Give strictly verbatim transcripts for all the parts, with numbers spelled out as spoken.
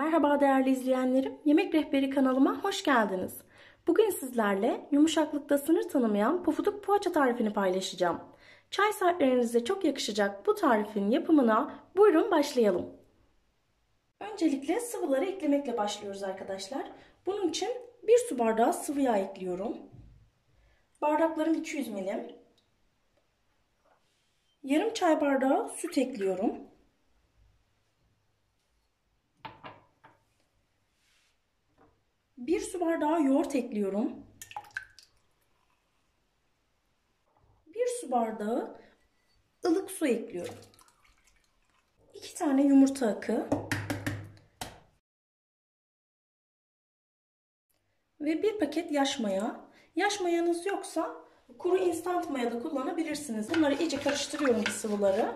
Merhaba değerli izleyenlerim, Yemek Rehberi kanalıma hoş geldiniz. Bugün sizlerle yumuşaklıkta sınır tanımayan pofuduk poğaça tarifini paylaşacağım. Çay saatlerinize çok yakışacak bu tarifin yapımına buyurun başlayalım. Öncelikle sıvıları eklemekle başlıyoruz arkadaşlar. Bunun için bir su bardağı sıvı yağ ekliyorum. Bardaklarım iki yüz milimetre. Yarım çay bardağı süt ekliyorum. Bir su bardağı yoğurt ekliyorum. Bir su bardağı ılık su ekliyorum. iki tane yumurta akı ve bir paket yaş maya. Yaş mayanız yoksa kuru instant maya da kullanabilirsiniz. Bunları iyice karıştırıyorum sıvıları.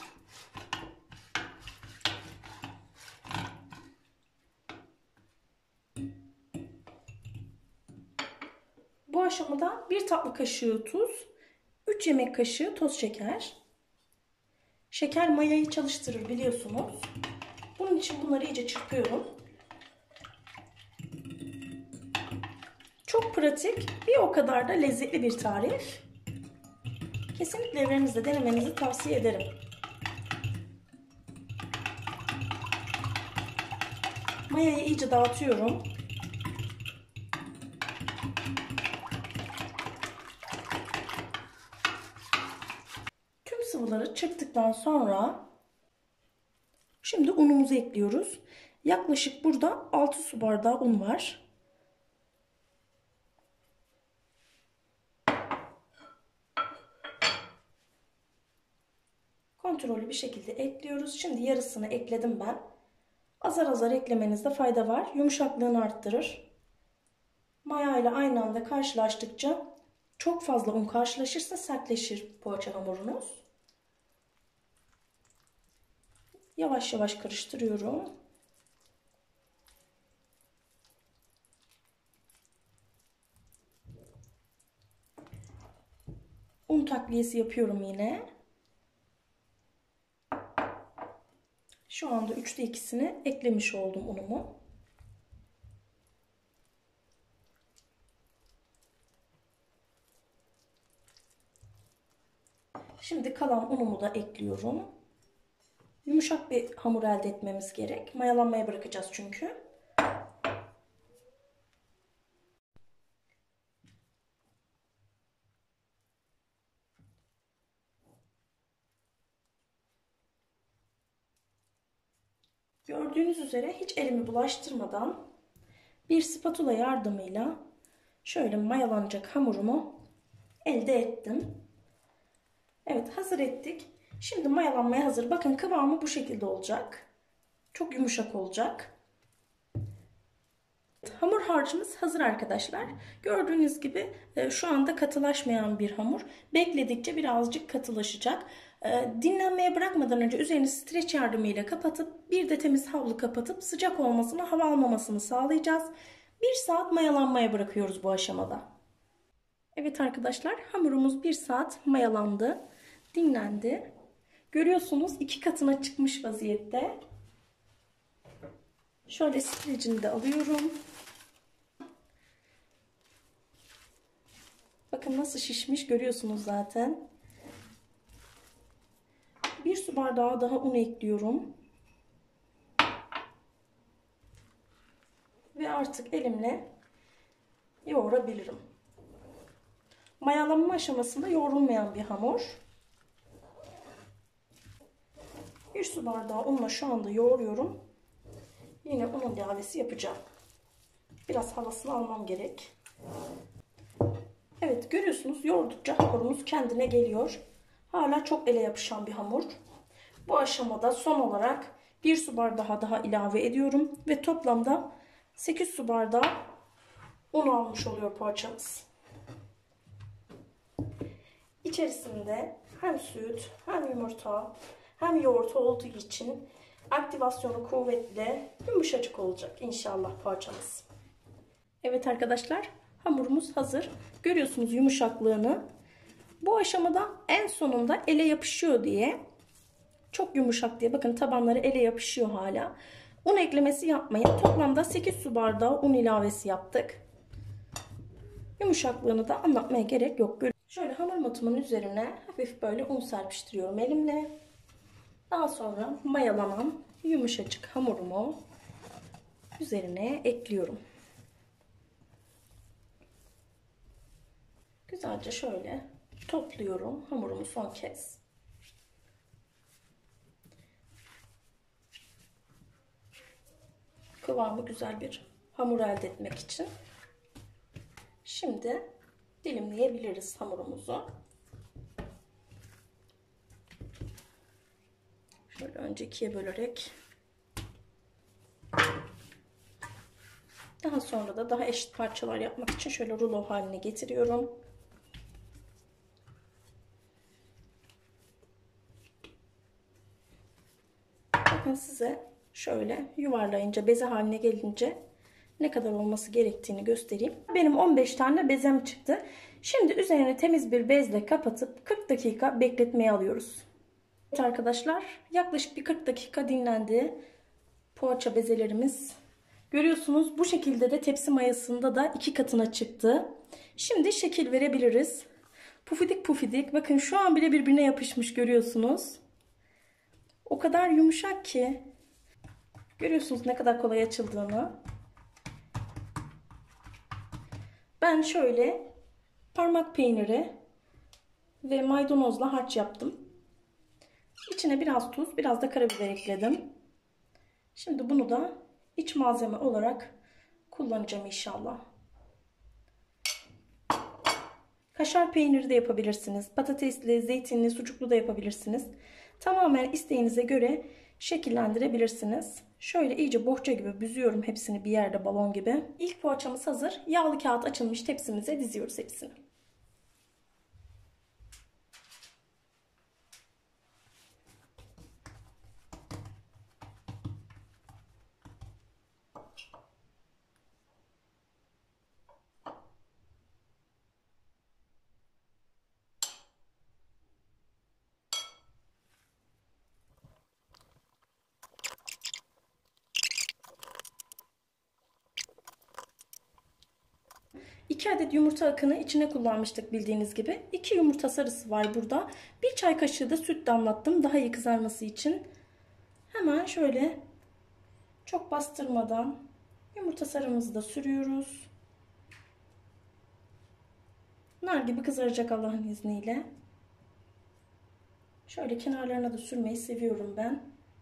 Bu aşamada bir tatlı kaşığı tuz, üç yemek kaşığı toz şeker. Şeker mayayı çalıştırır biliyorsunuz. Bunun için bunları iyice çırpıyorum. Çok pratik, bir o kadar da lezzetli bir tarif. Kesinlikle evlerinizde denemenizi tavsiye ederim. Mayayı iyice dağıtıyorum. Tüm sıvıları çırptıktan sonra şimdi unumuzu ekliyoruz. Yaklaşık burada altı su bardağı un var. Kontrollü bir şekilde ekliyoruz. Şimdi yarısını ekledim ben. Azar azar eklemenizde fayda var. Yumuşaklığını arttırır. Maya ile aynı anda karşılaştıkça çok fazla un karşılaşırsa sertleşir poğaça hamurunuz. Yavaş yavaş karıştırıyorum. Un takviyesi yapıyorum yine. Şu anda üçte ikisini eklemiş oldum unumu. Şimdi kalan unumu da ekliyorum. Yumuşak bir hamur elde etmemiz gerek. Mayalanmaya bırakacağız çünkü. Gördüğünüz üzere hiç elimi bulaştırmadan bir spatula yardımıyla şöyle mayalanacak hamurumu elde ettim. Evet, hazır ettik. Şimdi mayalanmaya hazır. Bakın kıvamı bu şekilde olacak. Çok yumuşak olacak. Hamur harcımız hazır arkadaşlar. Gördüğünüz gibi şu anda katılaşmayan bir hamur. Bekledikçe birazcık katılaşacak. Dinlenmeye bırakmadan önce üzerini streç yardımıyla kapatıp bir de temiz havlu kapatıp sıcak olmasını, hava almamasını sağlayacağız. Bir saat mayalanmaya bırakıyoruz bu aşamada. Evet arkadaşlar, hamurumuz bir saat mayalandı. Dinlendi. Görüyorsunuz iki katına çıkmış vaziyette. Şöyle streçini de alıyorum. Bakın nasıl şişmiş görüyorsunuz zaten. Bir su bardağı daha un ekliyorum. Ve artık elimle yoğurabilirim. Mayalanma aşamasında yoğrulmayan bir hamur. Bir su bardağı unla şu anda yoğuruyorum. Yine un ilavesi yapacağım. Biraz havasını almam gerek. Evet, görüyorsunuz yoğurdukça hamurumuz kendine geliyor. Hala çok ele yapışan bir hamur. Bu aşamada son olarak bir su bardağı daha ilave ediyorum. Ve toplamda sekiz su bardağı un almış oluyor poğaçamız. İçerisinde hem süt hem yumurta hem yoğurt olduğu için aktivasyonu kuvvetli, yumuşacık olacak inşallah poğaçamız. Evet arkadaşlar, hamurumuz hazır. Görüyorsunuz yumuşaklığını. Bu aşamada en sonunda ele yapışıyor diye, çok yumuşak diye, bakın tabanları ele yapışıyor hala. Un eklemesi yapmayın. Toplamda sekiz su bardağı un ilavesi yaptık. Yumuşaklığını da anlatmaya gerek yok. Şöyle hamur matumun üzerine hafif böyle un serpiştiriyorum elimle. Daha sonra mayalanan yumuşacık hamurumu üzerine ekliyorum. Güzelce şöyle topluyorum hamurumu son kez. Kıvamı güzel bir hamur elde etmek için. Şimdi dilimleyebiliriz hamurumuzu. Şöyle önce ikiye bölerek. Daha sonra da daha eşit parçalar yapmak için şöyle rulo haline getiriyorum. Bakın size şöyle yuvarlayınca, beze haline gelince ne kadar olması gerektiğini göstereyim. Benim on beş tane bezem çıktı. Şimdi üzerine temiz bir bezle kapatıp kırk dakika bekletmeye alıyoruz. Evet arkadaşlar, yaklaşık bir kırk dakika dinlendi poğaça bezelerimiz. Görüyorsunuz bu şekilde de tepsi mayasında da iki katına çıktı. Şimdi şekil verebiliriz. Pufidik pufidik. Bakın şu an bile birbirine yapışmış, görüyorsunuz. O kadar yumuşak ki. Görüyorsunuz ne kadar kolay açıldığını. Ben şöyle parmak peyniri ve maydanozla harç yaptım. İçine biraz tuz, biraz da karabiber ekledim. Şimdi bunu da iç malzeme olarak kullanacağım inşallah. Kaşar peyniri de yapabilirsiniz. Patatesli, zeytinli, sucuklu da yapabilirsiniz. Tamamen isteğinize göre şekillendirebilirsiniz. Şöyle iyice bohça gibi büzüyorum hepsini bir yerde, balon gibi. İlk poğaçamız hazır. Yağlı kağıt açılmış tepsimize diziyoruz hepsini. iki adet yumurta akını içine kullanmıştık bildiğiniz gibi. iki yumurta sarısı var burada. bir çay kaşığı da süt damlattım daha iyi kızarması için. Hemen şöyle çok bastırmadan yumurta sarımızı da sürüyoruz. Nar gibi kızaracak Allah'ın izniyle. Şöyle kenarlarına da sürmeyi seviyorum ben.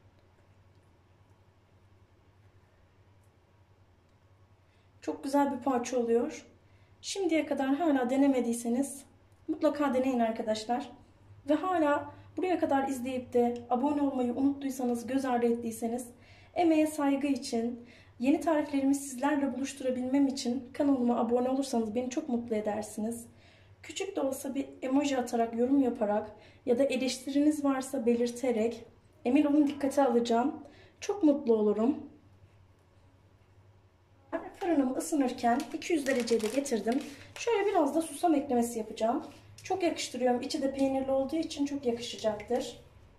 Çok güzel bir poğaça oluyor. Şimdiye kadar hala denemediyseniz mutlaka deneyin arkadaşlar. Ve hala buraya kadar izleyip de abone olmayı unuttuysanız, göz ardı ettiyseniz, emeğe saygı için, yeni tariflerimi sizlerle buluşturabilmem için kanalıma abone olursanız beni çok mutlu edersiniz. Küçük de olsa bir emoji atarak, yorum yaparak ya da eleştiriniz varsa belirterek, emin olun dikkate alacağım. Çok mutlu olurum. Fırınım ısınırken iki yüz derecede getirdim. Şöyle biraz da susam eklemesi yapacağım. Çok yakıştırıyorum. İçi de peynirli olduğu için çok yakışacaktır.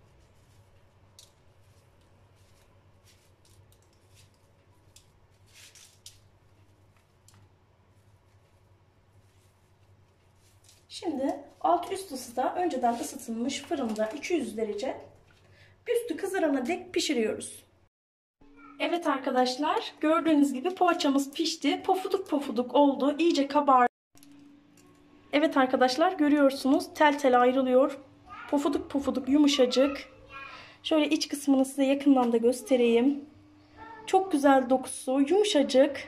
Şimdi alt üst ısıda önceden ısıtılmış fırında iki yüz derece üstü kızarana dek pişiriyoruz. Evet arkadaşlar, gördüğünüz gibi poğaçamız pişti. Pofuduk pofuduk oldu. İyice kabardı. Evet arkadaşlar, görüyorsunuz tel tel ayrılıyor. Pofuduk pofuduk yumuşacık. Şöyle iç kısmını size yakından da göstereyim. Çok güzel dokusu, yumuşacık.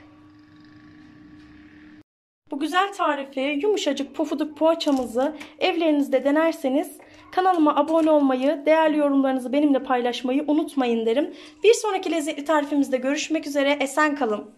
Bu güzel tarifi, yumuşacık pofuduk poğaçamızı evlerinizde denerseniz kanalıma abone olmayı, değerli yorumlarınızı benimle paylaşmayı unutmayın derim. Bir sonraki lezzetli tarifimizde görüşmek üzere. Esen kalın.